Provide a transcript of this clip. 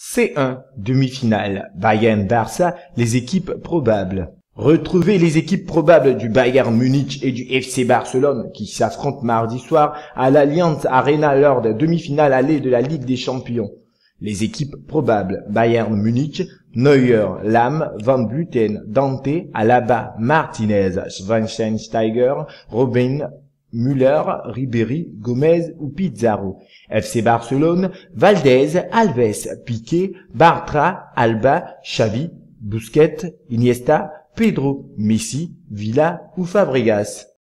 C1, demi-finale, Bayern-Barça, les équipes probables. Retrouvez les équipes probables du Bayern Munich et du FC Barcelone qui s'affrontent mardi soir à l'Allianz Arena lors de demi-finale aller de la Ligue des Champions. Les équipes probables: Bayern Munich, Neuer, Lahm, Van Buten, Dante, Alaba, Martinez, Schweinsteiger, Robben, Müller, Ribéry, Gomez ou Pizarro. FC Barcelone, Valdez, Alves, Piqué, Bartra, Alba, Xavi, Busquets, Iniesta, Pedro, Messi, Villa ou Fabregas.